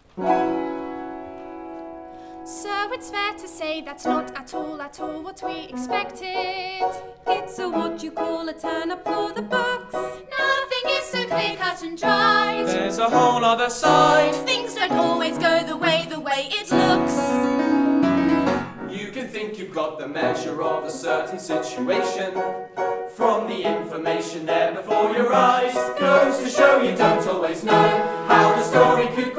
So it's fair to say that's not at all what we expected. It's a what you call a turn up for the books. Nothing is so clear cut and dried. There's a whole other side. Things don't always go the way it looks. You can think you've got the measure of a certain situation from the information there before your eyes. Goes to show you don't always know how the story could